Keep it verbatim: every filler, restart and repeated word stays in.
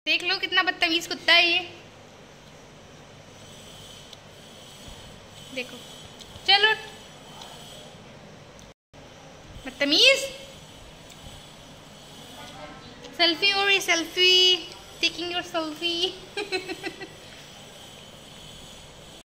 देख लो कितना बदतमीज कुत्ता है ये। देखो, चलो बदतमीज। सेल्फी और सेल्फी, टेकिंग योर सेल्फी।